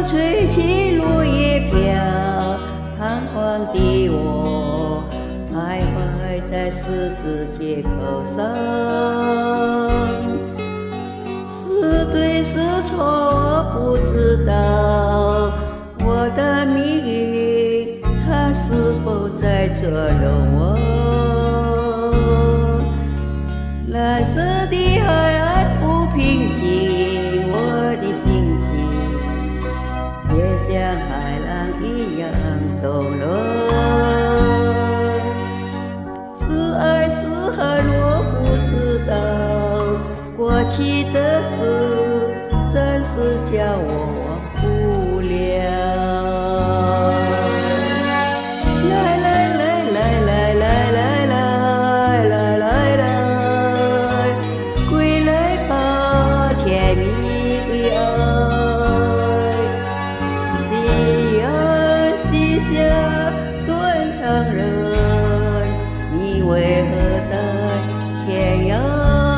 吹起落叶飘，彷徨的我徘徊在十字街口上，是对是错我不知道，我的命运它是否在捉弄我？蓝色的海岸不平静，我的心情也像海浪一样动乱。是爱是恨我不知道，过去的事暂时叫我忘不了。断肠人，你为何在天涯？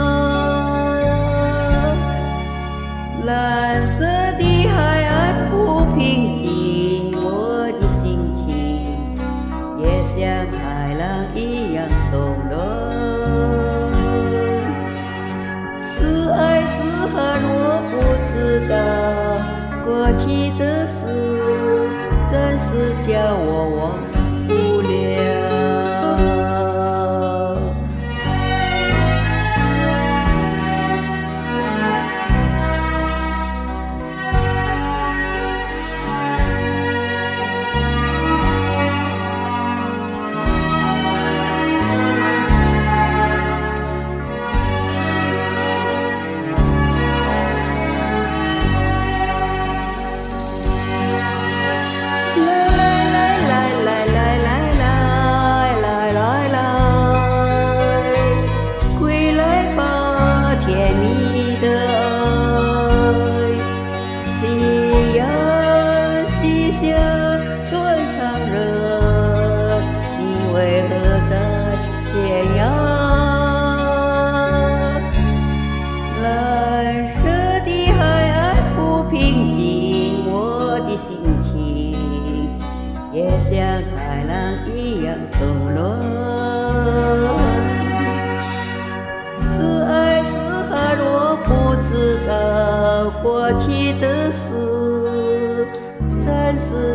蓝色的海岸不平静，我的心情也像海浪一样动乱。是爱是恨我不知道，过去的事暂时叫我忘不了。断肠人，你为何在天涯？蓝色的海岸不平静，我的心情也像海浪一样动乱。是爱是恨我不知道，过去的事暂时